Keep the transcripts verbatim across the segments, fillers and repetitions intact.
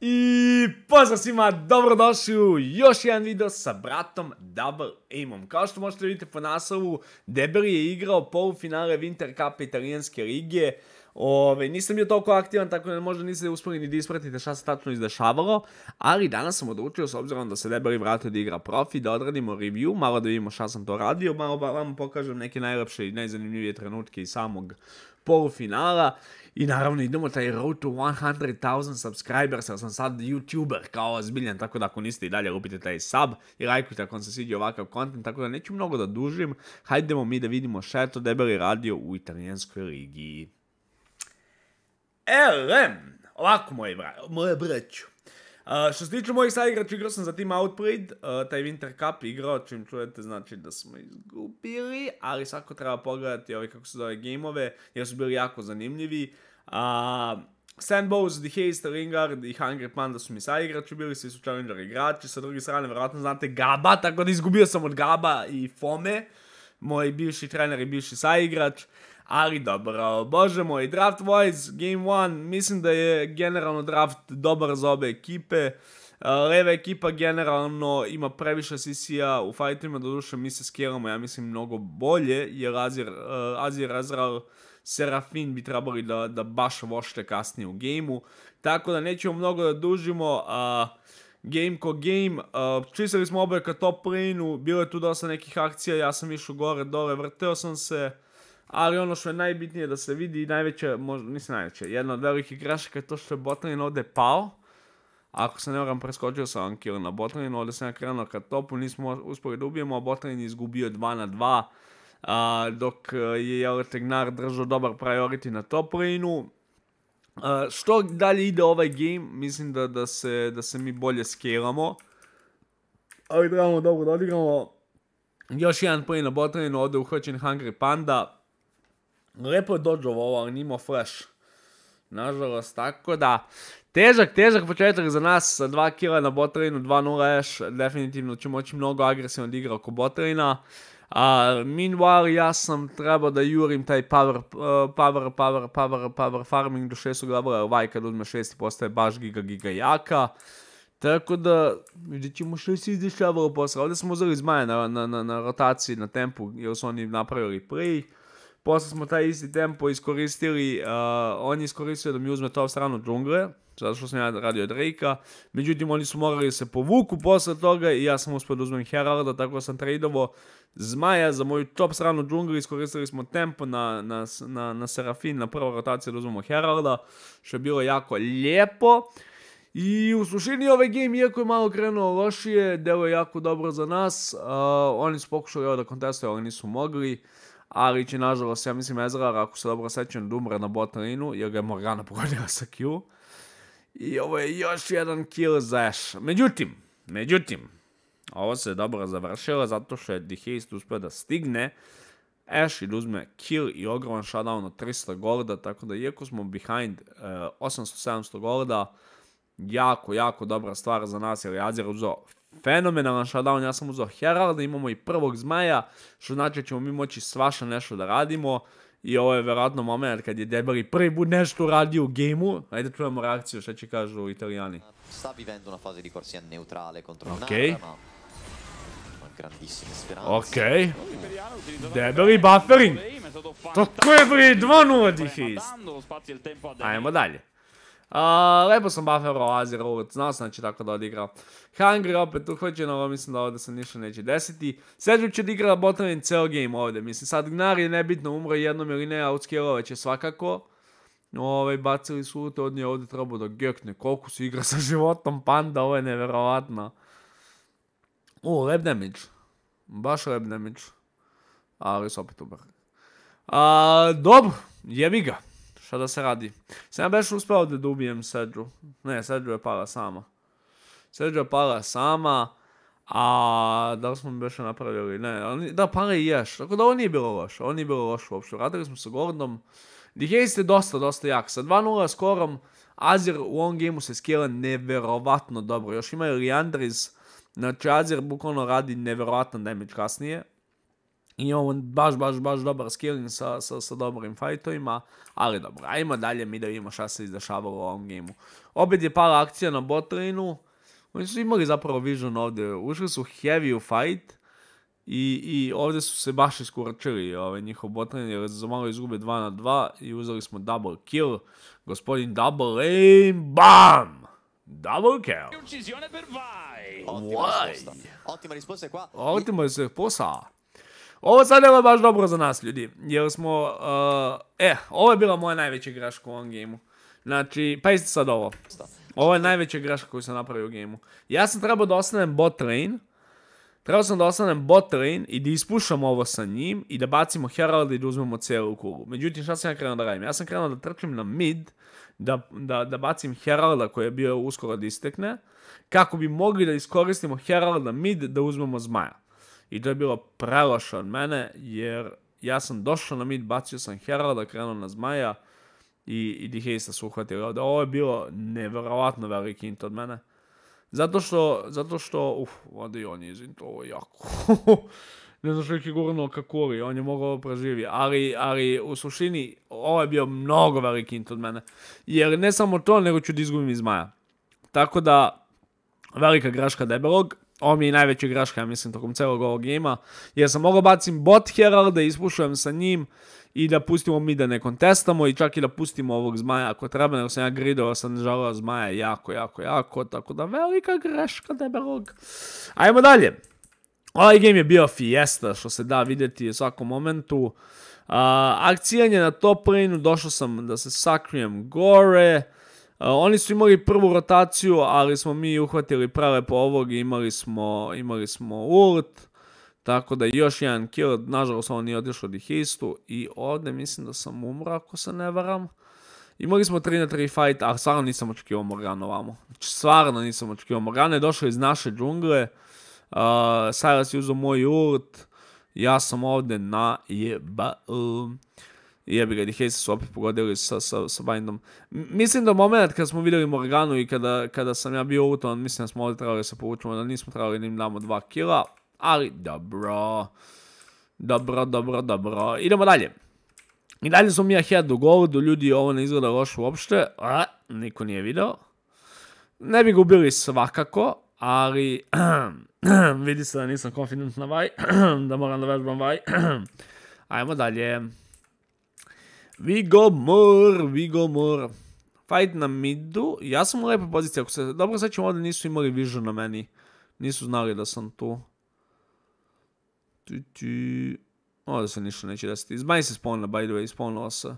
I pozdrav svima, dobrodošli u još jedan video sa bratom Double Aimom. Kao što možete vidjeti po naslovu, Debeli je igrao polufinale Winter Cupa italijanske lige. Ove, nisam bio toliko aktivan, tako da možda niste uspjeli ni da ispratite šta se tačno izdešavalo, ali danas sam odlučio, s obzirom da se Debeli vratio da igra profi, da odradimo review, malo da vidimo šta sam to radio, malo vam pokažem neke najlepše i najzanimljivije trenutke iz samog polufinala. I naravno idemo taj road to one hundred thousand subscribers, jer sam sad youtuber kao ozbiljan, tako da ako niste i dalje lupite taj sub i lajkujte ako vam se sviđa ovakav content, tako da neću mnogo da dužim. Hajdemo mi da vidimo šta je to Debeli radio u italijanskoj ligi. Elem, ovako moje, bra moje braću. Uh, što se tiče mojih saigrača, igrao sam za Team Outplayed, uh, taj Winter Cup igrao, čim čujete znači da smo izgubili, ali svako treba pogledati ove kako se zove gameove, jer su bili jako zanimljivi. Uh, Sandbows, The Haste, Lingard i Hungry Panda su mi saigrači bili, svi su Challenger igrači, sa druge strane vjerojatno znate Gaba, tako da izgubio sam od Gaba i Fome, moj bivši trener i bivši saigrač. Ali dobro, bože moj, draft wise, game one, mislim da je generalno draft dobar za obe ekipe. Leva ekipa generalno ima previše C C-a u fajtima, doduše mi se skjeramo, ja mislim, mnogo bolje, jer Azir, uh, Azir Azrael, Serafin bi trebali da, da baš vošte kasnije u gameu. Tako da nećemo mnogo da dužimo. Uh, Game ko game, uh, čistili smo oboje ka top lane-u, bilo je tu dosta nekih akcija, ja sam išao gore, dole, vrteo sam se. Ali ono što je najbitnije da se vidi, najveće, možda, nisam najveće, jedna od velikih grešaka je to što je botlane ovdje pao. Ako se ne varam, preskočio sam vam kill na botlane, ovdje sam ja krenuo ka topu, nismo uspjeli da ubijemo, a botlane je izgubio dva na dva. A, dok je Jeletegnar držao dobar priority na top lane-u. Što dalje ide ovaj game, mislim da, da, se, da se mi bolje skelamo. Ali trebamo dobro da odigramo. Još jedan play na botlane, ovdje uhvaćen Hungry Panda. Lepo je dodžovo ovo, ali nimao flash. Nažalost, tako da. Težak, težak početak za nas sa dva kila na botlaneu, dva nula Ash. Definitivno će moći mnogo agresivno da igra oko botlanea. Uh, meanwhile, ja sam trebao da jurim taj power, uh, power, power, power, power farming do šestog levela. Ovaj kad uzme šesti postaje baš giga, giga jaka. Tako da, vidjet ćemo što se izdešavalo posle. Ovdje smo uzeli Zmaja na, na, na, na rotaciji, na tempu, jer su oni napravili play. Posle smo taj isti tempo iskoristili, uh, on je iskoristio da mi uzme top stranu džungle, zato što sam ja radio Drake-a. Međutim, oni su morali se povuku posle toga i ja sam uspio da uzmem Heralda, tako sam tradeovo Zmaja za moju top stranu džungle. Iskoristili smo tempo na, na, na, na Serafin, na prvu rotaciju da uzmemo Heralda, što je bilo jako lijepo. I u suštini ovaj game, iako je malo krenuo lošije, delo je jako dobro za nas. Uh, oni su pokušali ovo da kontestuju, ali nisu mogli. Ali će, nažalost, ja mislim, Ezreal, ako se dobro sećam, da umre na bot laneu, jer ga je Morgana pogodila sa Q. I ovo je još jedan kill za Ashe. Međutim, međutim, ovo se dobro završilo, zato što je The Haste uspio da stigne Ashe i da uzme kill i ogroman shutdown od tristo golda, tako da iako smo behind uh, osamsto sedamsto golda, jako, jako dobra stvar za nas, jer je Azir uzeo fenomenalan shutdown. Ja sam uzeo Heralda, imamo i prvog Zmaja, što znači da ćemo mi moći svašta nešto da radimo. I ovo je verovatno moment kad je Debeli prvi put nešto uradio u gameu. Ajde čujemo reakciju, šta će kažu Italijani. Sta vivendo una fase di corsia neutrale contro Ok. Nara, ma grandissime speranze. Ok. Debeli buffering. Tako je bri, dva nula di Haste. Ajmo dalje. Uh, lepo sam bufferao Azir ult, znao sam da će tako da odigra. Hungry opet uhvaćen, ali mislim da ovdje se ništa neće desiti. Seđu će da igra botlane ceo game ovdje, mislim sad Gnar je nebitno, umro jednom ili ne, outscalovat će svakako. Ove, bacili su ult, od nje ovdje trebao da gekne, koliko se igra sa životom Panda, ovo je neverovatno. U, lab damage, baš lab damage, ali su opet ubar. Uh, dobro, jebi ga. Šta da se radi? Sam beš uspeo da ubijem Seđu. Ne, Seđu je pala sama. Seđu je pala sama. A da li smo mi beš napravili? Ne, da, pala i ješ. Tako da ovo nije bilo loše. Ovo nije bilo loše uopšte. Radili smo sa Gordom. The Haste je dosta, dosta jak. Sa dva nula skorom Azir u ovom gameu se skela neverovatno dobro. Još ima i Liandris. Znači Azir bukvalno radi neverovatan damage kasnije. Imamo baš, baš, baš dobar skilling sa, sa, sa dobrim fajtovima, ali dobro, ajmo dalje mi da vidimo šta se izdešavalo u ovom gameu. Opet je pala akcija na bot laneu, oni su imali zapravo vision ovdje, ušli su heavy u fight i, i ovdje su se baš iskurčili ovaj, njihov bot lane jer za malo izgube dva na dva i uzeli smo double kill, gospodin double lane, bam! Double kill! Ottima Why? risposta. Ottima risposta qua. Ottima risposta. Ovo sad je baš dobro za nas, ljudi, jer smo, uh, e, ovo je bila moja najveća greška u ovom gameu. Znači, pa isti sad ovo. Ovo je najveća greška koju sam napravio u gameu. Ja sam trebao da ostanem bot lane, trebao sam da ostanem bot lane i da ispušam ovo sa njim i da bacimo Heralda i da uzmemo cijelu kulu. Međutim, šta sam ja krenuo da radim? Ja sam krenuo da trčim na mid, da, da, da bacim Heralda koji je bio uskoro da istekne, kako bi mogli da iskoristimo Heralda mid da uzmemo zmaja. I to je bilo preloše od mene, jer ja sam došao na mid, bacio sam Heralda, krenuo na zmaja i, i Dihejsta su uhvatili ovdje. Ovo je bilo nevjerovatno veliki int od mene. Zato što, zato što, uf, ovdje i on je izvin, ovo je jako. Ne znam što je gurnuo Kakuri, on je mogao preživi, ali, ali u suštini ovo je bio mnogo veliki int od mene. Jer ne samo to, nego ću da izgubim iz zmaja. Tako da, velika greška debelog. Ovo mi je najveća greška, ja mislim, tokom celog ovog gejma. Jer sam mogao bacim bot Heralda, ispušujem sa njim i da pustimo mi da ne kontestamo i čak i da pustimo ovog zmaja ako treba, nego sam ja gridao, sam žalao zmaja jako, jako, jako, tako da velika greška debelog. Ajmo dalje. Ovaj game je bio fiesta, što se da vidjeti u svakom momentu. Uh, akcijanje na top laneu, došao sam da se sakrijem gore. Uh, oni su imali prvu rotaciju, ali smo mi uhvatili prelepo ovog i imali smo, imali smo ult. Tako da još jedan kill, nažalost on nije otišao Dihejstu i ovdje mislim da sam umro ako se ne varam. Imali smo tri na tri fight, a stvarno nisam očekivao Morganu ovamo. Znači stvarno nisam očekivao. Morgana je došla iz naše džungle, uh, Sylas je uzeo moj ult, ja sam ovdje na jeba... Uh, jebi ga, Dihejsti su opet pogodili sa, sa, sa bindom. Mislim da moment kada smo vidjeli Morganu i kada, kada sam ja bio ultovan, mislim da smo ovdje trebali se povučemo, da nismo trebali da im damo dva killa. Ali dobro, dobro, dobro, dobro. Idemo dalje. I dalje smo mi ahead u goldu, ljudi ovo ne izgleda loš uopšte. A, niko nije video. Ne bi ga ubili svakako, ali vidi se da nisam confident na vaj, da moram da vežbam vaj. Ajmo dalje. We go more, we go more. Fight na midu. Ja sam u lepoj poziciji, ako se dobro sećam, ovdje nisu imali vision na meni. Nisu znali da sam tu. Ovdje se ništa neće desiti. Zmaj se spawnila, by the way, spawnila se.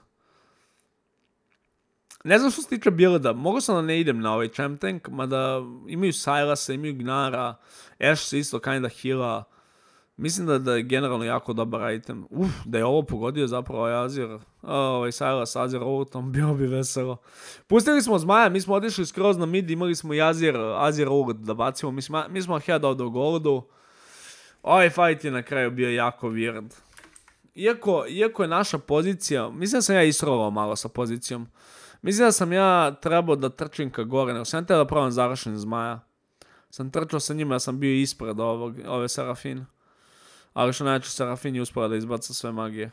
Ne znam što se tiče builda, mogu sam da ne idem na ovaj champ tank, mada imaju Sylasa, imaju Gnara, Ashe se isto kinda heala. Mislim da, da je generalno jako dobar item. Uf, da je ovo pogodio zapravo ovaj Azir, ovaj Sylas, Azir ultom, bilo bi veselo. Pustili smo zmaja, mi smo otišli skroz na mid, imali smo i Azir, Azir ult da bacimo, mi smo, mi smo ahead ovdje u goldu. Ovaj fight je na kraju bio jako weird. Iako, iako je naša pozicija, mislim da sam ja isrovao malo sa pozicijom. Mislim da sam ja trebao da trčim ka gore, nego sam trebao da probam završen zmaja. Sam trčao sa njima, ja sam bio ispred ovog, ove Serafine. Ali što najče Serafin je uspio da izbaca sve magije.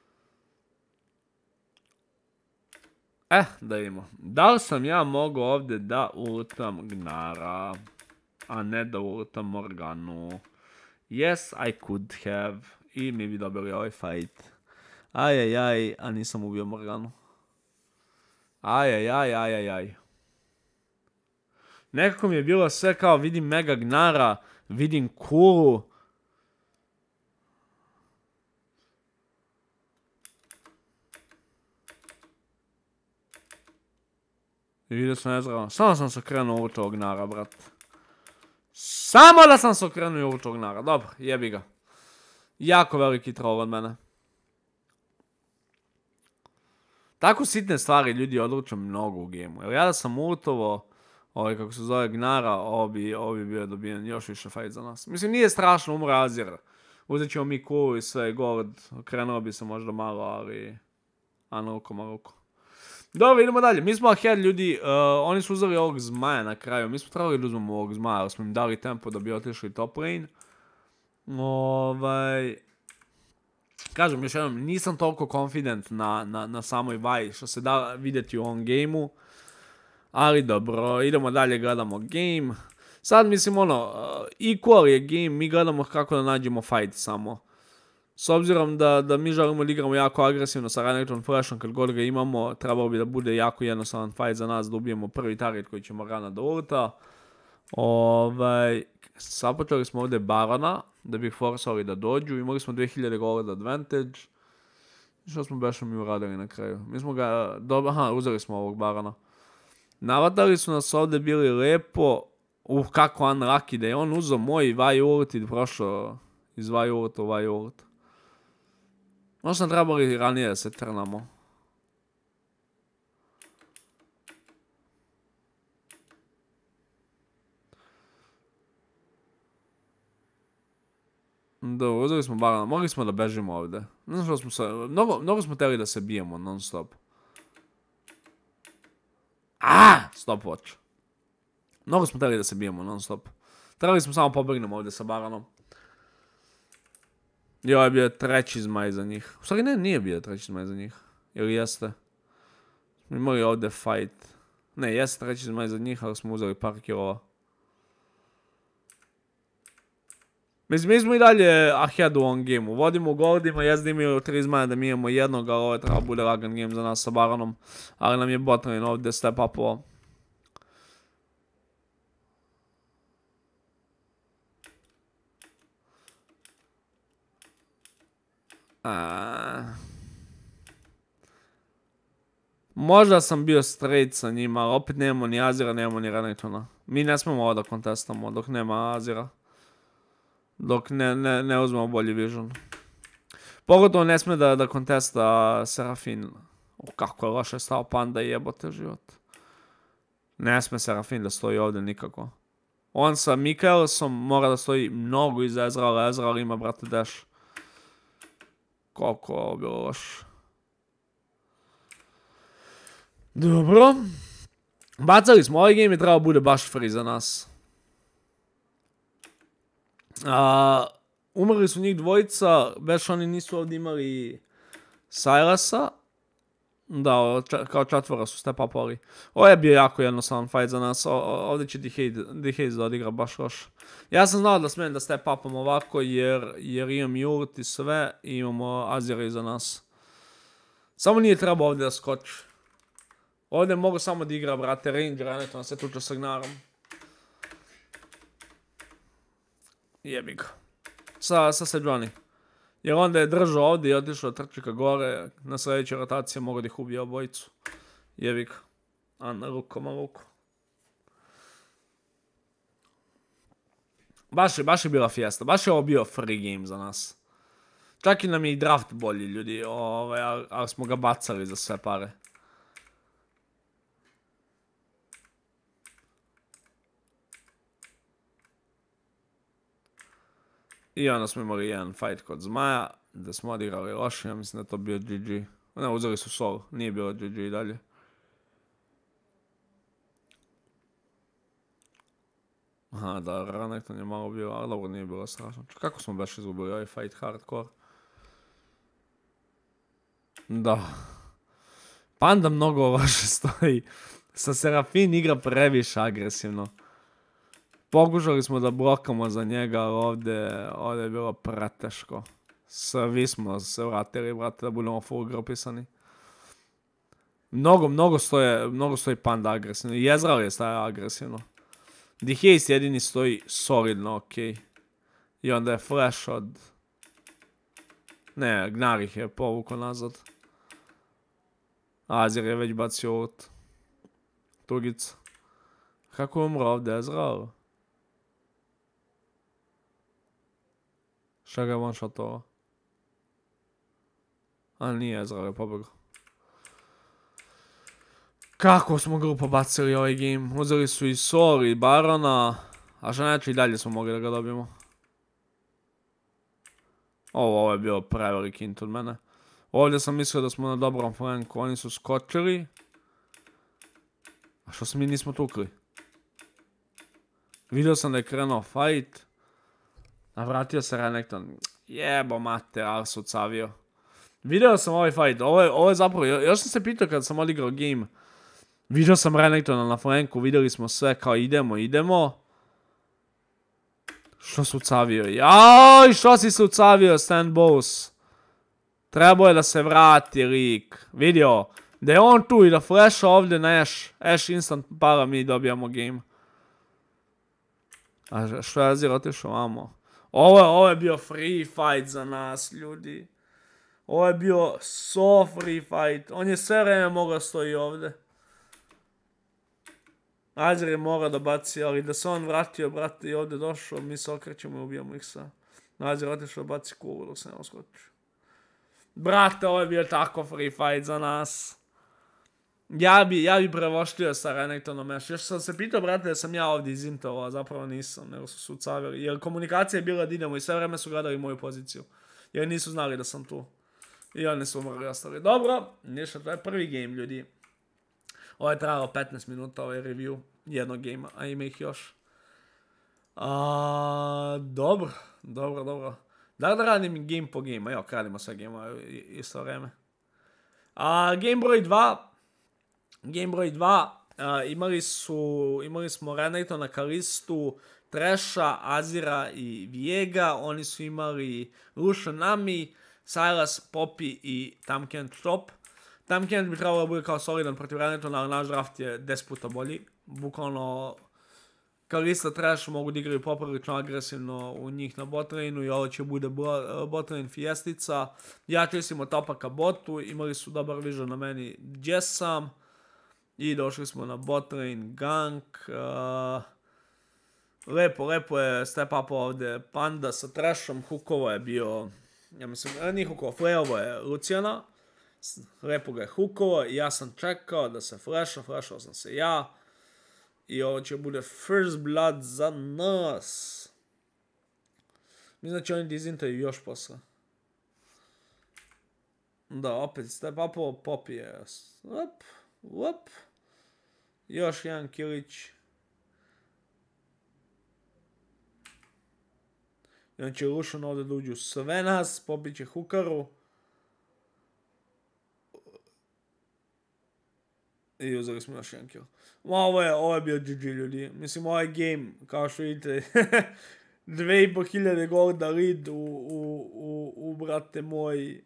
Eh, da vidimo. Da li sam ja mogao ovdje da ultam Gnara, a ne da ultam Morganu? Yes, I could have. I mi bi dobili ovaj fight. Ajajaj, a nisam ubio Morganu. Ajajaj, ajajaj. Nekako mi je bilo sve kao vidim Mega Gnara, vidim Kuru. I vidio sam Ezra. Samo sam se krenuo u tog Gnara, brat. Samo da sam se okrenuo u tog Gnara. Dobro, jebi ga. Jako veliki troll od mene. Tako sitne stvari ljudi odluče mnogo u gemu. Jer ja da sam ultovo, ovaj kako se zove Gnara, ovo bi, ovo bi bio dobijen još više fight za nas. Mislim, nije strašno, umre Azir. Uzet ćemo mi kulu i sve, gold. Okrenuo bi se možda malo, ali... A na ruko, na ruko. Dobro, idemo dalje. Mi smo ahead, ljudi. Uh, oni su uzeli ovog zmaja na kraju. Mi smo trebali da uzmemo ovog zmaja, ali smo im dali tempo da bi otišli top lane. Ovaj... kažem još jednom, nisam toliko confident na, na, na samoj Vaj što se da vidjeti u ovom gameu. Ali dobro, idemo dalje, gledamo game. Sad mislim ono, uh, equal je game, mi gledamo kako da nađemo fight samo. S obzirom da, da mi želimo da igramo jako agresivno sa Renekton Flashom, kad god ga imamo, trebalo bi da bude jako jednostavan fight za nas, da ubijemo prvi target koji ćemo rana do ulta. Ovaj, započeli smo ovdje Barona, da bi forsali da dođu, imali smo dvije hiljade gold advantage. Što smo baš mi uradili na kraju? Mi smo ga, dobro, aha, uzeli smo ovog Barona. Navatali su nas ovdje, bili lepo. Uh, kako unlucky da je on uzeo moj Vaj ult i prošao iz Vaj ult u Vaj ult. Možda nam trebali ranije da se trnamo. Dobro, uzeli smo Barona, mogli smo da bežimo ovdje. Ne znam što smo se, mnogo, mnogo smo teli da se bijemo non stop. Aaaa, stopwatch. Mnogo smo teli da se bijemo non stop. Trebali smo samo pobegnemo ovdje sa Baronom. I ovo je bio treći zmaj za njih. U stvari ne, nije bio treći zmaj za njih. Ili jeste? Smo imali ovdje fight. Ne, jeste treći zmaj za njih, ali smo uzeli par kilova. Mislim, mi smo i dalje ahead u ovom gameu. Vodimo u goldima, jes da imaju tri zmaja da mi imamo jednog, ali ovo treba bude lagan game za nas sa Baronom. Ali nam je botlane ovdje step upovao. A... Možda sam bio straight sa njima, ali opet nemamo ni Azira, nemamo ni Renektona. Mi ne smemo ovo da kontestamo dok nema Azira. Dok ne, ne, ne uzmemo bolji vision. Pogotovo ne sme da, da kontesta Serafin. O, kako je loše stao Panda i jebote život. Ne sme Serafin da stoji ovdje nikako. On sa Mikaelsom mora da stoji mnogo iza Ezreala. Ezreal ima, brate, dash. Koliko je ovo bilo loše. Dobro. Bacali smo, ovaj game je trebao bude baš free za nas. Uh, umrli su njih dvojica, već oni nisu ovdje imali Sylasa. Da, kao četvora su step upali. Ovo je bio jako jednostavan fight za nas, o, ovdje će D-Haze da odigra baš loš. Ja sam znao da smijem da step upam ovako jer, jer imam i ult i sve i imamo Azira iza nas. Samo nije trebao ovdje da skoči. Ovdje mogu samo da igra, brate, Ranger, a ne to nam se tuče s Agnarom. Jebi ga. Sa, sa Sejuani. Jer onda je držao ovdje i otišao trči ka gore. Na sljedećoj rotaciji mogu da ih ubije obojicu. Jebi ga. A na ruku, na ruku. Baš je, baš je bila fiesta. Baš je ovo bio free game za nas. Čak i nam je i draft bolji, ljudi. Ove, ali, ali smo ga bacali za sve pare. I onda smo imali jedan fight kod Zmaja, da smo odigrali loše, ja mislim da to bio G G. Ne, uzeli su sol, nije bilo G G i dalje. Aha, da, Renekton je malo bio, ali dobro nije bilo strašno. Kako smo baš izgubili ovaj fight hardcore? Da. Panda mnogo loše stoji. Sa Serafin igra previše agresivno. Pokušali smo da blokamo za njega, ali ovdje, ovdje je bilo preteško. Svi smo se vratili, brate, da budemo full grupisani. Mnogo, mnogo stoje, mnogo stoji Panda agresivno. I Ezreal je staje agresivno. D-Haze jedini stoji solidno, okej. Okay. I onda je flash od... Ne, Gnar ih je povukao nazad. Azir je već bacio ult. Tugica. Kako je umro ovdje Ezreal? Šta ga je one shotova? A nije Ezreal je pobegao. Kako smo grupo bacili ovaj game? Uzeli su i Sol i Barona. A šta neće i dalje smo mogli da ga dobijemo. Ovo, ovo je bio preveliki int od mene. Ovdje sam mislio da smo na dobrom flanku. Oni su skočili. A što se mi nismo tukli? Vidio sam da je krenuo fight. A vratio se Renekton. Jebo mate, Ars odsavio. Video sam ovaj fight, ovo je, ovo je zapravo, još sam se pitao kad sam odigrao game. Vidio sam Renekton na flanku, vidjeli smo sve kao idemo, idemo. Što se ucavio? Jaj, što si se ucavio, Stan Bowes? Trebao je da se vrati lik. Vidio, da je on tu i da flasha ovdje na Ashe. Ashe instant para, mi dobijamo game. A što je Azir otišao vamo? Ovo, ovo je bio free fight za nas, ljudi. Ovo je bio so free fight. On je sve vreme mogao stoji ovdje. Azir je morao da baci, ali da se on vratio, brate, i ovdje došao, mi se okrećemo i ubijamo ih sa. Azir otišao da baci kulu dok se ne oskočio. Brate, ovo je bio tako free fight za nas. Ja bi, ja bi prevoštio sa Renektonom još. Još sam se pitao, brate, da sam ja ovdje izintovao, a zapravo nisam, nego su se ucavili. Jer komunikacija je bila da idemo i sve vreme su gledali moju poziciju. Jer nisu znali da sam tu. I oni su umrli ostali. Dobro, ništa, to je prvi game, ljudi. Ovo je trajalo petnaest minuta, ovaj review jednog gamea, a ima ih još. A, dobro, dobro, dobro. Da da radim game po game, evo, radimo sve game isto vreme. A, game broj dva. Game broj dva. A, imali su, imali smo Renektona, Kalistu, Thrasha, Azira i Viega. Oni su imali Lucian, Nami, Sylas, Poppy i Tahm Top. Tahm bi trebalo da bude kao solidan protiv Renektona, ali naš draft je deset puta bolji. Bukvalno, Kalista, Thrash mogu da igraju poprilično agresivno u njih na botlane-u i ovo će bude botlane fijestica. Ja čistimo topa ka botu, imali su dobar vision na meni gdje sam. I došli smo na botlane, gank. Uh, lepo, lepo je step up ovdje Panda sa Thrashom, hookovo je bio, ja mislim, nije hookovo, flayovo je Luciana. Lepo ga je hookovo i ja sam čekao da se flasha, flashao sam se ja. I ovo će bude first blood za nas. Mislim da će oni dizintaju još posle. Da, opet step upovo, Poppy je. Up, up. Još jedan killić. I on će Lucian ovdje da uđu sve nas, Poppy će hookaru. I uzeli smo još jedan kill. Ovo je, ovo je bio G G, ljudi. Mislim, ovaj game, kao što vidite, dve i po hiljade golda lead u, u, u, u, brate moj,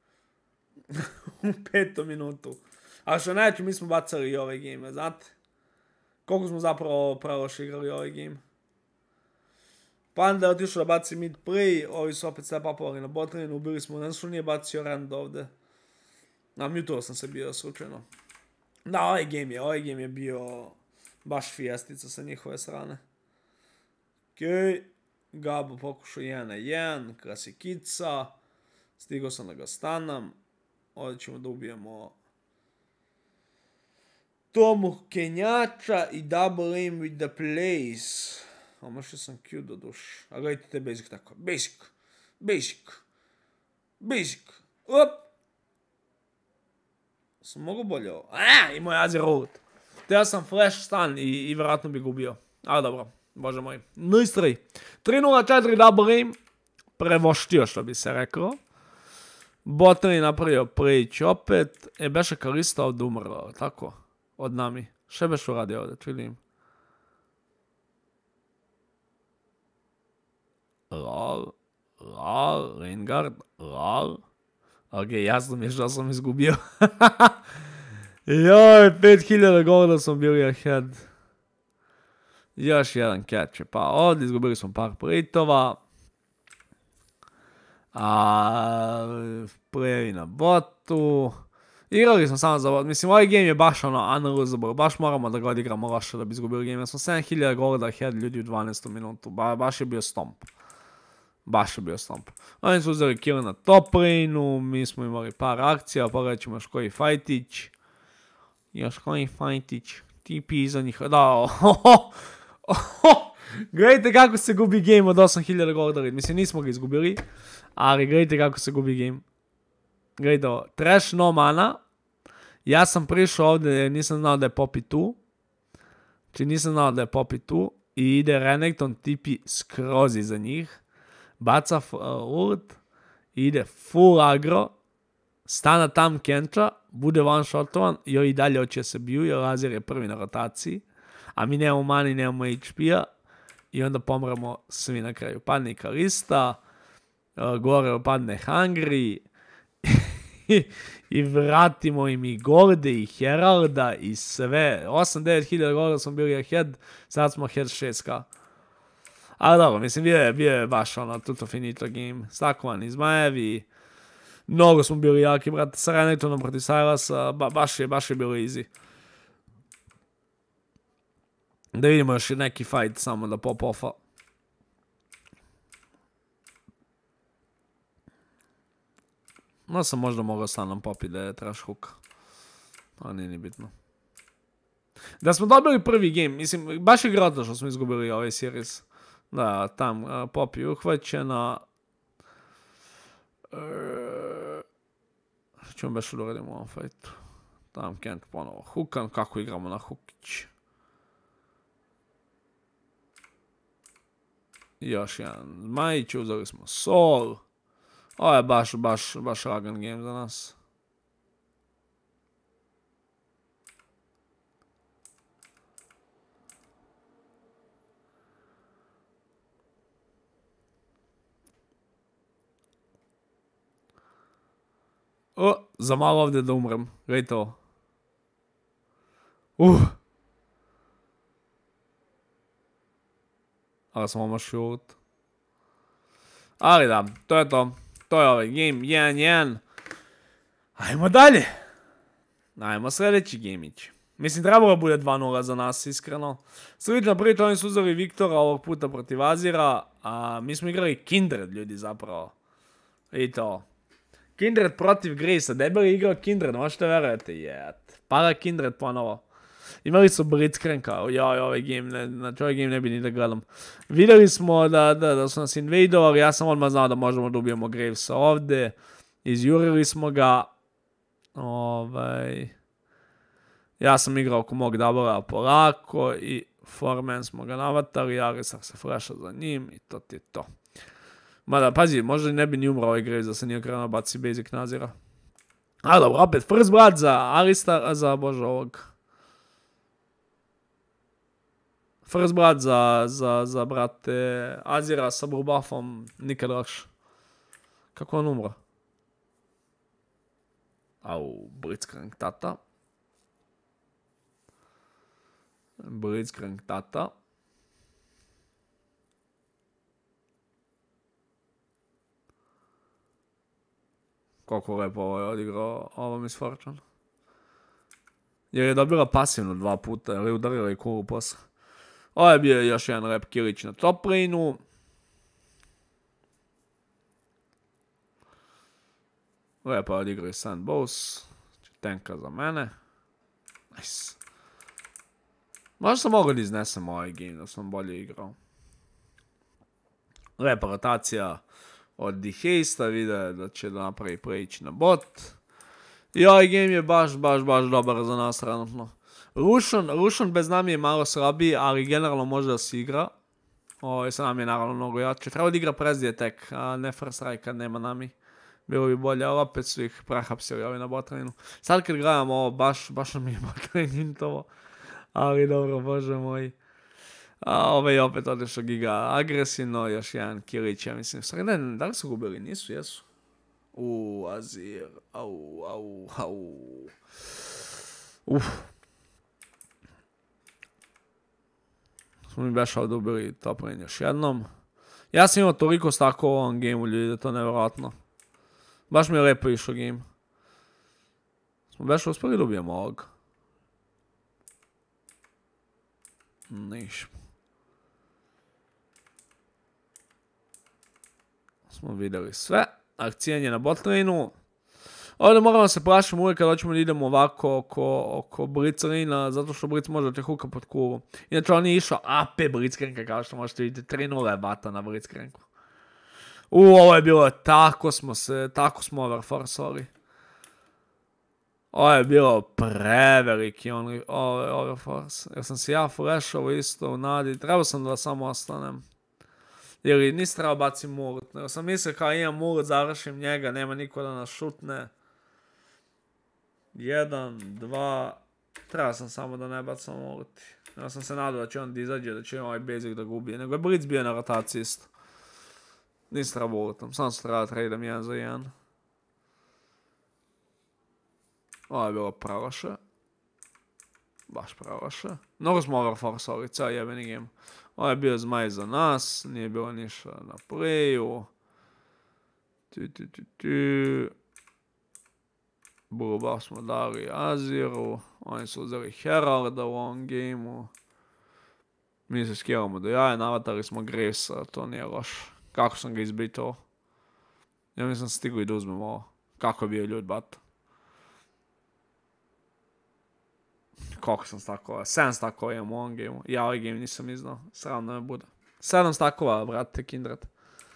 u petom minutu. A što najveće, mi smo bacali i ovaj game, znate? Koliko smo zapravo praloš igrali ovaj game? Panda je otišao da baci mid play, ovi su opet step upovali na botlane, ubili smo, ne su nije bacio rand ovdje. Na mutuo sam se bio slučajno. Da, ovaj game je, ovaj game je bio baš fijestica sa njihove strane. Okej, Gabo pokušao jedan na jedan, klasikica. Stigao sam da ga stanam. Ovdje ćemo da ubijemo Tomu Kenjača i double aim with the place. Omašao sam Q do duš. A gledajte te basic tako. Basic, basic, basic, op. Sam mogu bolje ovo. Aaaa, imao je Azir ult. Teo sam flash stun i, i vjerojatno bi gubio. Ali dobro, bože moj. Nice tri. tri nula četiri double aim. Prevoštio, što bi se rekao. Botlane napravio prič opet. E, beše Kalista ovdje umrlo, tako? Od nami. Še beš uradio ovdje, čilim. Lol. Lol. Reingard. Lol. Ok, jasno mi je što sam izgubio. Joj, pet hiljada golda smo bili ahead. Još jedan catch je pa ovdje, izgubili smo par plitova. A, playevi na botu. Igrali smo samo za bot. Mislim, ovaj game je baš ono unlosable. Baš moramo da ga odigramo loše da bi izgubili game. Ja smo sedam hiljada golda ahead ljudi u dvanaestom minutu. Ba, baš je bio stomp. Baš je bio stomp. Oni su uzeli kill na top lane-u, mi smo imali par akcija, pogledat ćemo još koji fajtić. Još koji fajtić. T P iza njih, da, ohoho, ohoho. Gledajte kako se gubi game od osam hiljada golda lead. Mislim, nismo ga izgubili, ali gledajte kako se gubi game. Gledajte ovo, Thrash no mana. Ja sam prišao ovdje jer nisam znao da je Poppy tu. Znači nisam znao da je Poppy tu. I ide Renekton T P skroz iza njih. baca uh, ult, ide full agro, stana tam Kenča, bude one-shotovan i ovi dalje hoće se biju, jer Azir je prvi na rotaciji, a mi nemamo mani, nemamo H P-a i onda pomremo svi na kraju. Padne i Kalista, uh, gore padne Hungry i vratimo im i Gorde i Heralda i sve. osam devet hiljada golda smo bili ahead, sad smo ahead šest ka. Ali dobro, mislim, bio je, bio je baš ono, tuto finito game. Stakovani zmajevi, mnogo smo bili jaki, brate, sa Renektonom protiv Sylasa, ba, baš je, baš je bilo easy. Da vidimo još neki fight samo da pop-offa. No sam možda mogao sa nam popiti da je trash hook. Ali nije ni bitno. Da smo dobili prvi game, mislim, baš je grotno što smo izgubili ovaj series. Da, tam uh, Poppy uhvaćena. Uh, što ćemo baš da uradimo u ovom fightu? Tam Kent ponovo hookan, kako igramo na hookić. Još jedan Zmajić, uzeli smo Sol. Ovo je baš, baš, baš lagan game za nas. O, za malo ovdje da umrem. Gledajte ovo. Uh. Ali sam ovo shoot. Ali da, to je to. To je ovaj game, jedan jedan. Ajmo dalje. Ajmo sljedeći gamić. Mislim, trebalo bude dva nula za nas, iskreno. Slično priča, oni su uzeli Viktora ovog puta protiv Azira, a mi smo igrali Kindred, ljudi, zapravo. Vidite ovo. Kindred protiv Grace-a, debeli igrao Kindred, možete verujete, jet. Para Kindred ponovo. Imali su Blitzcranka, joj, ovaj game, ne, znači ovaj game ne bi ni da gledam. Vidjeli smo da, da, da su nas invadovali, ja sam odmah znao da možemo da ubijemo Gravesa ovdje. Izjurili smo ga. Ovaj... Ja sam igrao oko mog double-a polako i four-man smo ga navatali, Alisar se flasha za njim i to ti je to. Mada, pazi, možda ne bi ni umrao ovaj Graves da se nije krenuo baci basic nazira. A dobro, opet, first blood za Alistar, za bože ovog. First blood za, za, za brate Azira sa blue buffom, nikad lakše. Kako on umro? Au, Blitzcrank tata. Blitzcrank tata. Koliko lepo ovo je odigrao ovo Miss Fortune. Jer je dobila pasivno dva puta, jer je udarila i kulu posle. Ovo je bio još jedan rep killić na top lane-u. Lepo je odigrao i Sandbows. Tenka za mene. Nice. Možda sam mogao da iznesem ovaj game, da sam bolje igrao. Lepa rotacija od Dehaste-a, vide da će da napravi play na bot. I ovaj game je baš, baš, baš dobar za nas trenutno. Lucian, Lucian bez nam je malo slabiji, ali generalno može da se igra. Ovo sa nam je naravno mnogo jače. Treba da igra Prezi Attack, a ne First Strike kad nema nami. Bilo bi bolje, ali opet su ih prehapsili ovi na botlane-u. Sad kad gledam ovo, baš, baš nam je botlane intovo. Ali dobro, bože moj. A ovaj je opet odešao giga agresivno, još jedan killić, ja mislim. Stvari, ne, da li su gubili? Nisu, jesu. Uuu, Azir, au, au, au. Uff. Smo mi baš ovdje ubili top lane još jednom. Ja sam imao toliko stakova u ovom gameu, ljudi, da je to nevjerojatno. Baš mi je lepo išao game. Smo baš uspjeli da ubijemo ovog. Niš. Smo vidjeli sve. Akcijanje na botlane-u. Ovdje moramo se plašiti uvijek kad hoćemo da idemo ovako oko, oko Blitzcranka, zato što Blitz može da te huka pod kulu. Inače on je išao A P Blitzcranka, kao što možete vidjeti, tri nula je bata na Blitzcranku. U, ovo je bilo, tako smo se, tako smo overforcovali. Ovo je bilo preveliki on, overforce. Jer sam si ja flashao isto u nadi, trebao sam da samo ostanem. Ili nisi trebao baciti murt, nego sam mislio kao imam murt, završim njega, nema niko da nas šutne. Jedan, dva, treba sam samo da ne bacam murti. Ja sam se nadao da će on da izađe, da će ovaj basic da gubi, nego je Blitz bio na rotaciji isto. Nisi trebao urtom, samo se treba tradam jedan za jedan. Ovo je bilo pravaše. Baš pravaše. Mnogo smo overforsali, cijel jebeni game. Ovo je bio zmaj za nas, nije bilo ništa na playu. Tu, tu, tu, tu. Bullbuff smo dali Aziru, oni su uzeli Heralda u ovom gameu. Mi se skijamo do jaja, navatali smo Gravesa, to nije loš. Kako sam ga izbitao? Ja mislim stigli da uzmem ovo. Kako je bio ljud bat. Koliko sam stakova? sedam stakova imam u ovom gameu. Ja ovaj game nisam iznao. Sram da me bude. sedam stakova, brate, Kindred.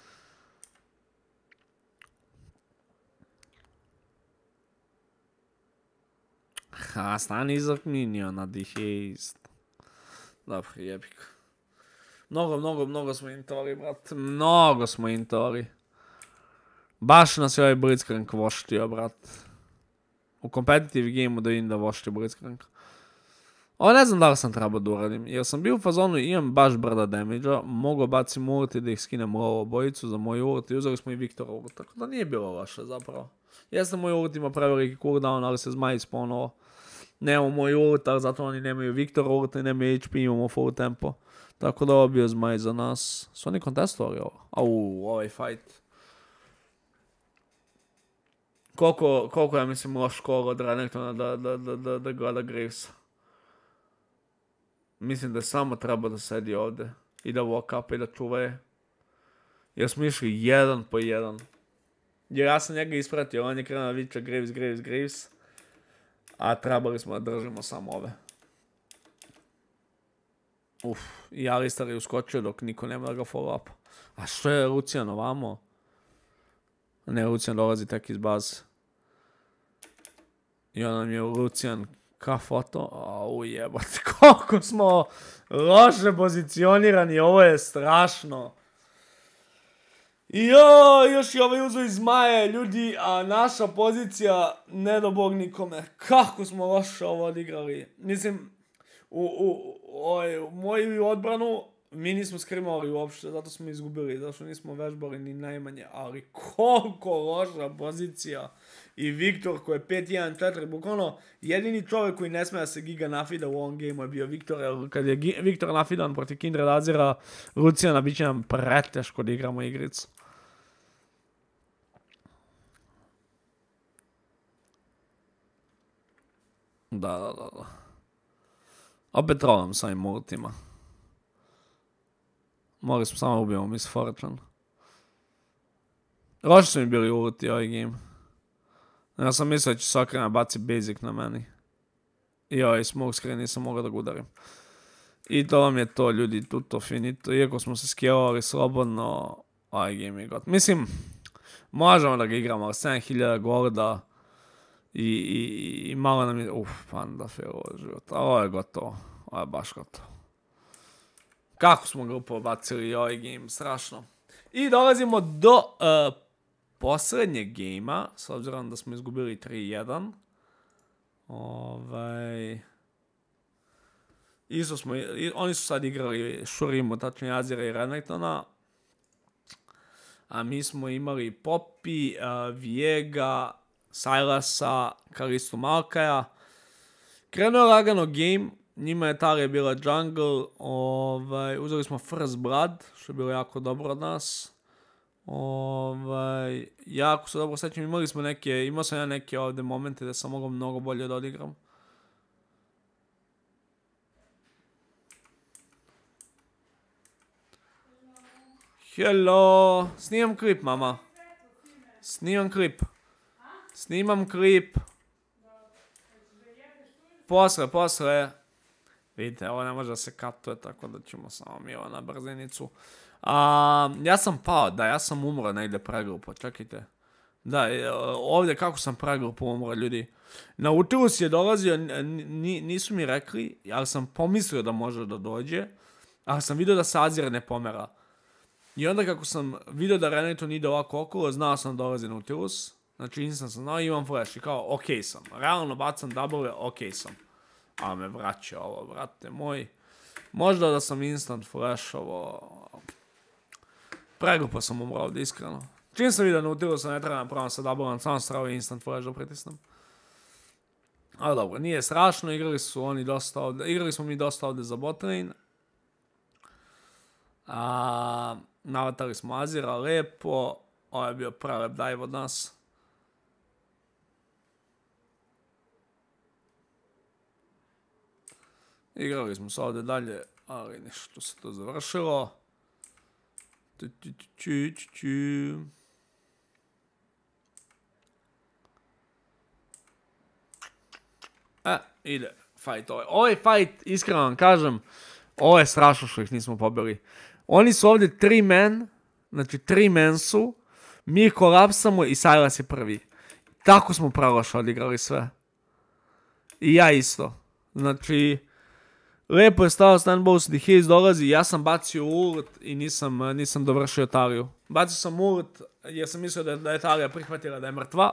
Ha, stani izak miniona, dihejst. Dobro, jebik. Mnogo, mnogo, mnogo smo intori, brate. Mnogo smo intori. Baš nas je ovaj Blitzcrank voštio, brate. U competitive gameu da vidim da voštio Blitzcrank. Ovo ne znam da li sam trebao da uradim, jer sam bio u fazonu i imam baš brda damage-a, mogu bacim ult i da ih skinem low obojicu za moj ult i uzeli smo i Viktora ult, tako da nije bilo loše zapravo. Jeste moj ult ima preveliki cooldown, ali se zmaj spawnovao. Nemamo moj ult, ali zato oni nemaju Viktora ult i nemaju H P, imamo full tempo. Tako da ovo bio zmaj za nas. Su oni kontestovali ovo? Au, ovaj fight. Koliko, koliko ja mislim loš call od Renektona da, da, da, da, da gleda Gravesa. Mislim da samo treba da sedi ovdje i da walk up i da čuvaje. Jer smo išli jedan po jedan. Jer ja sam njega ispratio, on je krenuo da viče Graves, Graves, Graves. A trebali smo da držimo samo ove. Uf, i Alistar je uskočio dok niko nema da ga follow up. A što je Lucian ovamo? Ne, Lucian dolazi tek iz baze. I on nam je Lucian ka foto. Au jebate, koliko smo loše pozicionirani, ovo je strašno. Jo, još i ovaj uzo iz Maje, ljudi, a naša pozicija, ne do bog nikome. Kako smo loše ovo odigrali. Mislim, u, u, oj, u moju odbranu mi nismo skrimali uopšte, zato smo izgubili, zato što nismo vežbali ni najmanje, ali koliko loša pozicija. I Viktor koji je pet jedan četiri, bukvalno jedini čovjek koji ne smije da se giga nafida u ovom gameu je bio Viktor, jer kad je Viktor nafidan protiv Kindred Azira, Luciana, bit će nam preteško da igramo igricu. Da, da, da, da. Opet trollam s ovim ultima. Mogli smo samo ubijemo Miss Fortune. Loši su mi bili ulti ovaj game. Ja sam mislio da će Sakrina baci basic na meni. I ovaj smoke screen nisam mogao da ga udarim. I to vam je to, ljudi, tutto finito. Iako smo se skillovali slobodno, ovaj game je gotov. Mislim, možemo da ga igramo, ali sedam hiljada golda. I, i, i malo nam je, uff, panda fail život. Ovo je gotovo, ovo je baš gotovo. Kako smo grupo bacili ovaj game, strašno. I dolazimo do uh, posljednjeg gejma, s obzirom da smo izgubili tri jedan. Ovaj... Isto smo, oni su sad igrali Shurimu, tačnije Azira i Renektona. A mi smo imali Poppy, uh, Viega, Sylasa, Kalistu Malkaja. Krenuo je lagano game, njima je Talija bila jungle, ovaj, uzeli smo First Blood, što je bilo jako dobro od nas. Ovaj, jako se dobro sećam, imali smo neke, imao sam ja neke ovdje momente da sam mogao mnogo bolje da odigram. Hello, snimam klip, mama. Snimam klip. Snimam klip. Posle, posle. Vidite, ovo ne može da se katuje, tako da ćemo samo mi ovo na brzinicu. A, ja sam pao, da, ja sam umro negdje pregrupo, čekajte. Da, ovdje kako sam pregrupo umro, ljudi. Nautilus je dolazio, nisu mi rekli, ali sam pomislio da može da dođe. Ali sam vidio da se Azir ne pomera. I onda kako sam vidio da Renekton ide ovako okolo, znao sam da dolazi Nautilus. Znači instant sam znao i imam flash i kao ok sam. Realno bacam double, ok sam. A me vraća ovo, brate moj. Možda da sam instant flashovo. Preglupo sam umro ovdje, iskreno. Čim sam vidio Nautilusa ne treba napravim sa double, samo sam trebao instant flash da pritisnem. Ali dobro, nije strašno, igrali su oni dosta ovdje, igrali smo mi dosta ovdje za bot lane. A, navatali smo Azira, lepo. Ovo je bio prelep dive od nas. Igrali smo se ovdje dalje, ali nešto se to završilo. Tu, tu, tu, tu, tu, tu. E, ide fight ovaj. Ovaj fight, iskreno vam kažem, ovo je strašno što ih nismo pobili. Oni su ovdje tri men, znači tri men su, mi kolapsamo i Sylas je prvi. Tako smo praloše odigrali sve. I ja isto. Znači, lepo je stao standbows, Dihiz dolazi, ja sam bacio ult i nisam, nisam dovršio Taliju. Bacio sam ult jer sam mislio da, da je Talija prihvatila da je mrtva.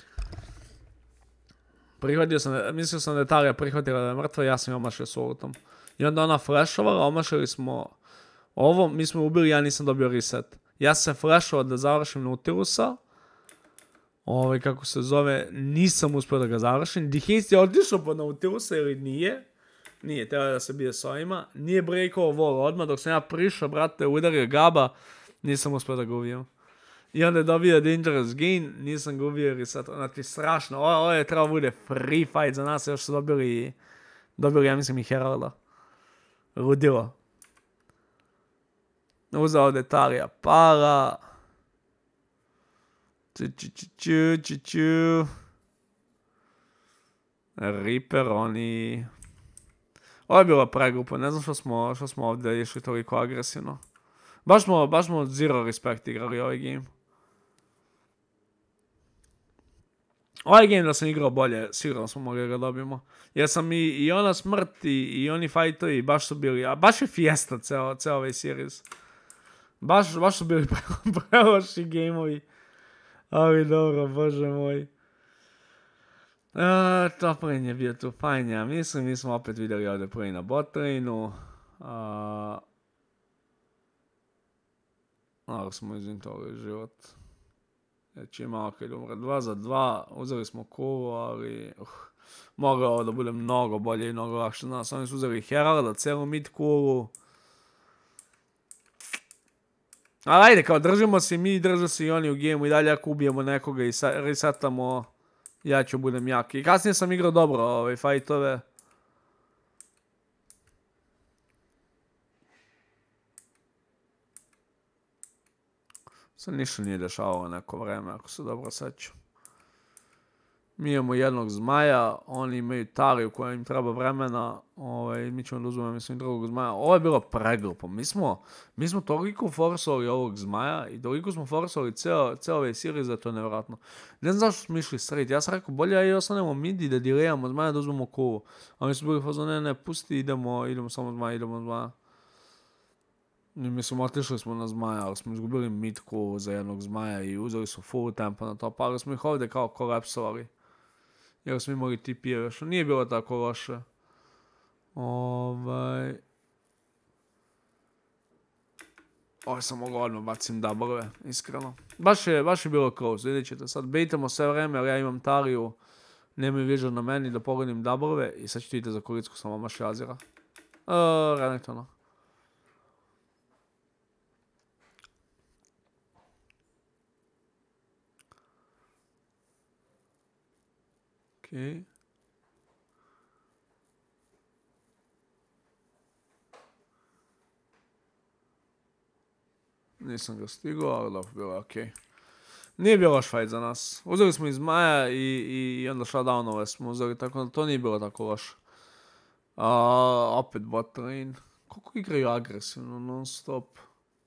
Prihvatio sam, mislio sam da je Talija prihvatila da je mrtva, ja sam je omašio s ultom. I onda ona flashovala, omašili smo ovo, mi smo ubili, ja nisam dobio reset. Ja sam se flashovao da završim Nautilusa. Ovaj, kako se zove, nisam uspio da ga završim. Dihiz je otišao pod Nautilusa ili nije? Nije, treba da se bije s ovima. Nije breakovo wall odmah, dok sam ja prišao, brate, udario Gaba, nisam uspio da ga uvijem. I onda je dobio Dangerous Gain, nisam ga uvio reset. Znači, strašno, ovo, ovo je trebalo bude free fight za nas, još su dobili, dobili, ja mislim, i Heralda. Ludilo. Uzao ovdje Talija para. Ču, ču, ču, ču, ču, ču. Reaper, oni... Ovo je bilo preglupo, ne znam što smo, što smo ovdje išli toliko agresivno. Baš smo, baš smo zero respect igrali ovaj game. Ovaj game da sam igrao bolje, sigurno smo mogli ga dobijemo. Jer sam i, i ona smrt i, i oni fightovi baš su bili, a baš je fiesta ceo, ceo ovaj series. Baš, baš su bili preloši gameovi. Ali dobro, bože moj. Uh, top lane je bio tu fajn, ja mislim, mi smo opet vidjeli ovdje play na bot lane-u. Uh, ali smo izvintali život. Znači imao kad umre dva za dva, uzeli smo kulu, ali uh, moglo ovo da bude mnogo bolje i mnogo lakše. Znaš, oni su uzeli Heralda, celu mid kulu. Ali ajde, kao držimo se mi, držimo se i oni u gemu i dalje ako ubijemo nekoga i resetamo, ja ću budem jak. I kasnije sam igrao dobro ove fightove. Sad ništa nije dešavalo neko vreme, ako se dobro sećam. Mi imamo jednog zmaja, oni imaju Taliju koja im treba vremena, ovaj, mi ćemo da uzmemo, mislim, drugog zmaja. Ovo je bilo preglupo, mi smo, mi smo toliko forsovali ovog zmaja i toliko smo forsovali ceo, ceo ovaj series da je to nevjerojatno. Ne znam zašto smo išli straight, ja sam rekao, bolje i ostanemo midi da delayamo zmaja da uzmemo kulu. A mi su bili fazon, ne, ne, pusti, idemo, idemo samo zmaja, idemo zmaja. I mislim, otišli smo na zmaja, ali smo izgubili mid kulu za jednog zmaja i uzeli su full tempo na to, ali smo ih ovdje kao kolapsovali. Jer smo imali T P još, nije bilo tako loše. Ovaj... Ovo sam mogao odmah bacim double, iskreno. Baš je, baš je bilo close, vidjet ćete sad. Baitamo sve vreme, ali ja imam Taliju. Nemaju vision na meni da pogodim double i sad ćete vidjeti za kolicku sam omaš Azira. Uh, Renektona. Okej. Okay. Nisam ga stigao, ali dobro, bilo je okej. Okay. Nije bio loš fight za nas. Uzeli smo iz Maja i, i, i onda shutdownove smo uzeli, tako da to nije bilo tako loše. Uh, opet bot lane. Koliko igraju agresivno, non stop.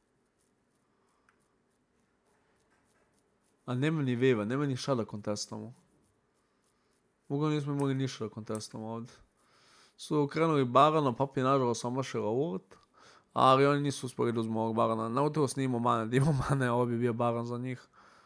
A nema ni wave-a, nema ni šta da kontestamo. Uglavnom nismo imali ništa da kontestamo ovdje. Su krenuli Barona, Papi nažalost omašila ult. Ali oni nisu uspjeli da uzmu ovog barona. Nautilus nije imao mane, da imao mane, ovo bi bio baron za njih.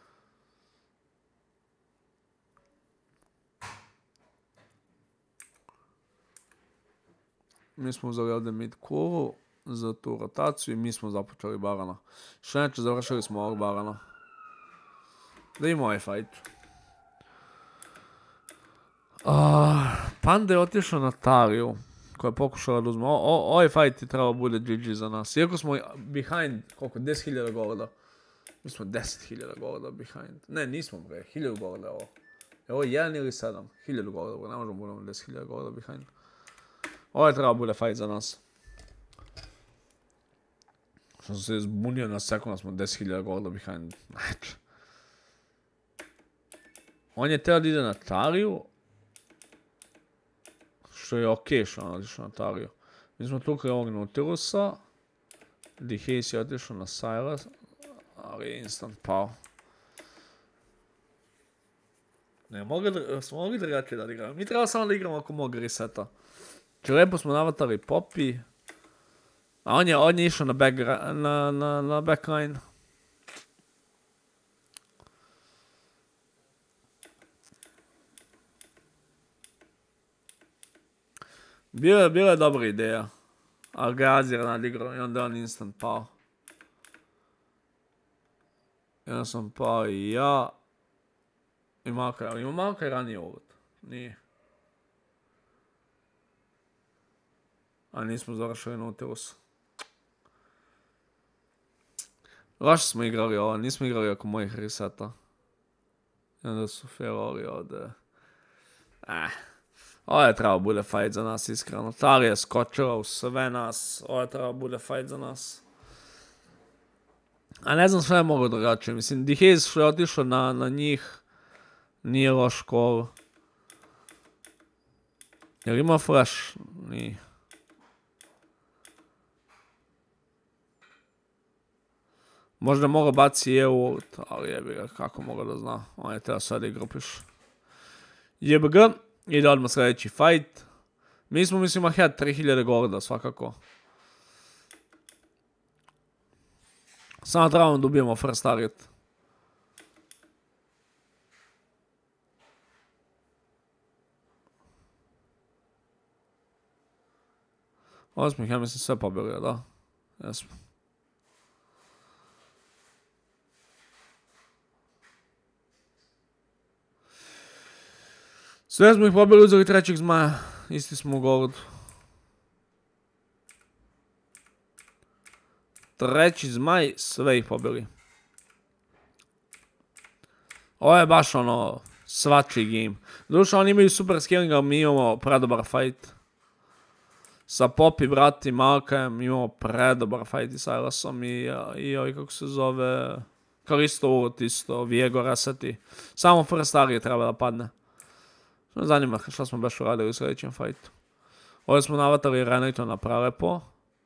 Mi smo uzeli ovdje mid kulu za tu rotaciju i mi smo započeli barona. Što neće, završili smo ovog barona. Da imamo ovaj fight. Uh, Panda je otišao na Taliju, koja je pokušala da uzme. O, o, ovaj fight je trebao bude G G za nas. Iako smo behind, koliko, deset hiljada golda. Mi smo deset hiljada golda behind. Ne, nismo bre, hiljadu golda je ovo. Je ovo jedan ili sedam? hiljadu golda, ne možemo budemo deset hiljada golda behind. Ovo je trebao bude fight za nas. Što sam se zbunio na sekund, smo deset hiljada golda behind. Znači. On je teo da ide na Taliju. Što je okej što on otišao na Taliju. Mi smo tukli ovog Nautilusa. Dihejs je otišao na Sylas. Ali je instant pao. Ne, mogli, smo mogli drugačije da igramo. Mi treba samo da igramo ako mogu reseta. Če lepo smo navatali Poppy. A on je, on je išao na, back, na, na, na backline. Bila je, bila je dobra ideja. Ali ga je Azir nadigrao i onda je on instant pao. I onda sam pao i ja. I Malka, ali ima Malka i ranije ult. Nije. A nismo završili Nautilus. Loše smo igrali ovo, nismo igrali oko mojih reseta. I onda su failali ovdje. Eh. Ovo je trebao bude fight za nas, iskreno. Talija je skočila u sve nas. Ovo je trebao bude fight za nas. A ne znam što je mogo drugačije. Mislim, Dihejs što je otišao na, na njih nije loš call. Jel ima flash? Nije. Možda mogo baci E U ult, ali jebi ga, kako mogo da zna. On je treba sad igru piš. Jeb ga, ide odmah sljedeći fight. Mi smo, mislim, ahead tri hiljade golda, svakako. Samo trebamo da ubijemo first target. Ovo smo ih, ja mislim, sve pobili, da? Jesmo. Sve smo ih pobili, uzeli trećeg zmaja. Isti smo u goldu. Treći zmaj, sve ih pobili. Ovo je baš ono, svačiji game. Doduše, oni imaju super scaling, ali mi imamo predobar fight. Sa Poppy, brati, Malkajem, imamo predobar fight i Sylasom i, i ovaj, kako se zove, Kalisto ult isto, Viego reseti. Samo first target treba da padne. Što me zanima što smo baš uradili u sljedećem fightu. Ovdje smo navatali Renekton na prelepo.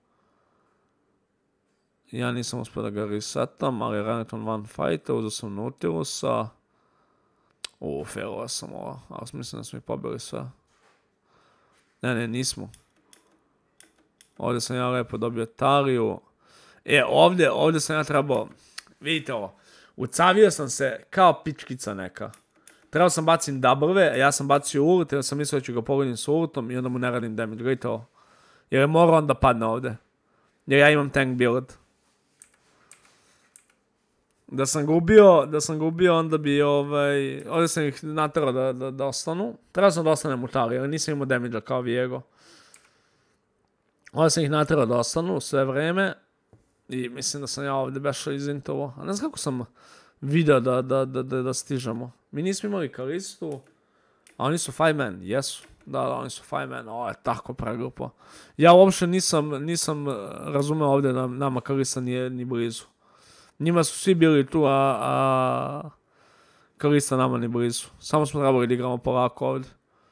Ja nisam uspio da ga resetam, ali Renekton van fighta, uzeo sam Nautilusa. Uuu, failova sam ovo, ali mislim da smo ih pobili sve. Ne, ne, nismo. Ovdje sam ja lepo dobio Taliju. E, ovdje, ovdje sam ja trebao, vidite ovo, ucavio sam se kao pičkica neka. Trebao sam bacim double-ve, a ja sam bacio ult, jer sam mislio da ću ga pogodim s ultom i onda mu ne radim damage, gledajte ovo. Jer je morao onda padne ovdje. Jer ja imam tank build. Da sam ga ubio, da sam ga ubio, onda bi ovaj... Ovdje sam ih naterao da, da, da ostanu. Trebao sam da ostanem u Taliji, jer nisam imao damage-a kao Viego. Ovdje sam ih naterao da ostanu sve vreme. I mislim da sam ja ovdje bešao iz Intovo. A ne znam kako sam vidio da, da, da, da, da stižemo. Mi nismo imali Kalistu, a oni su five man, jesu. Da, da, oni su five man, ovo je tako pregrupo. Ja uopšte nisam, nisam razumeo ovdje da nama Kalista nije ni blizu. Njima su svi bili tu, a, a Kalista nama ni blizu. Samo smo trebali da igramo polako ovdje.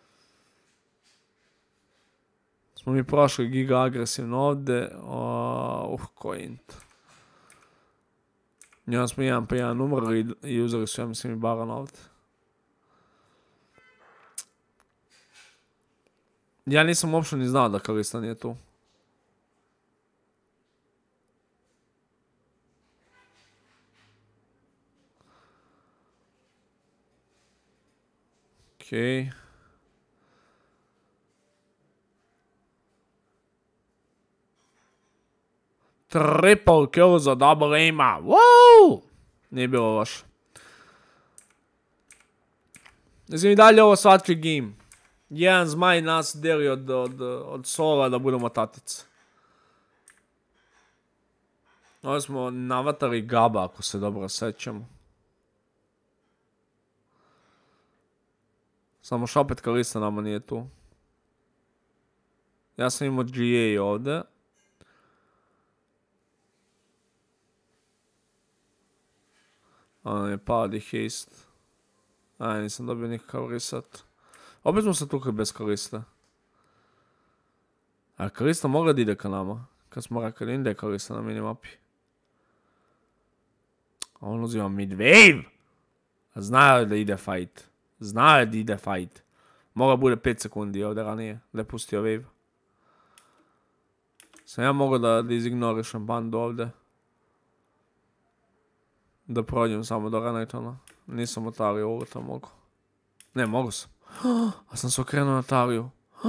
Smo mi prošli giga agresivno ovdje. Uh, koji int. I onda smo jedan pa jedan umrli i uzeli su, ja mislim, i baron ovdje. Ja nisam uopšte ni znao da Kalista nije tu. Okej. Triple kill za double aima. Woo! Nije bilo loše. Mislim i dalje ovo svački game. Jedan zmaj nas deli od, od, od sola da budemo tatice. Ovo smo navatali Gaba, ako se dobro sećamo. Samo što opet Kalista nama nije tu. Ja sam imao G A ovdje. A je padi haste. Aj, nisam dobio nikakav reset. Opet smo se tukli bez Kalista. A Kalista mogla da ide ka nama. Kad smo rekli da ide Kalista na minimapi. A on uzima mid wave. Znao je da ide fight. Znao je da ide fight. Mogla bude pet sekundi ovdje ranije. Da je pustio wave. Sam ja mogao da, da izignorišem bandu ovdje. Da prođem samo do Renaitona. Nisam od Taliju ulta mogu. Ne, mogu sam. A sam se okrenuo na Taliju.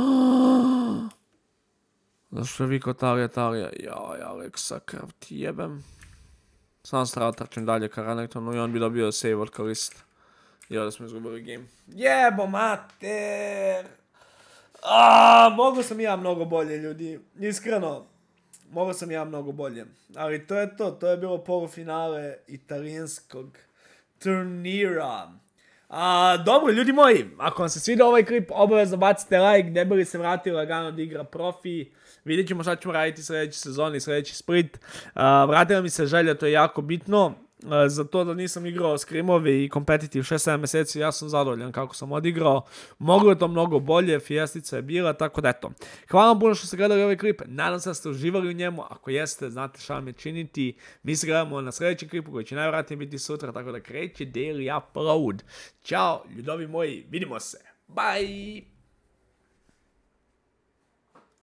Zašto je vikao Talija, Talija? Jaj, Aleksa, krv ti jebem. Sam se trčim dalje ka Renaitonu i on bi dobio save od Kalista. I ovdje smo izgubili game. Jebo mater! Aaaa, mogu sam ja mnogo bolje, ljudi. Iskreno. Mogu sam ja mnogo bolje. Ali to je to. To je bilo polufinale italijanskog turnira. A, dobro, ljudi moji. Ako vam se svidio ovaj klip, obavezno bacite like. Ne bi li se vratili lagano da igra profi. Vidjet ćemo šta ćemo raditi sljedeći sezon i sljedeći split. A, vratila mi se želja, to je jako bitno. Za to da nisam igrao skrimove i competitive šest sedam mjeseci, ja sam zadovoljan kako sam odigrao. Moglo je to mnogo bolje, fijestica je bila, tako da eto. Hvala vam puno što ste gledali ovaj klip, nadam se da ste uživali u njemu, ako jeste, znate šta vam je činiti. Mi se gledamo na sljedećem klipu koji će najvjerojatnije biti sutra, tako da kreće daily upload. Ćao, ljudovi moji, vidimo se, bye!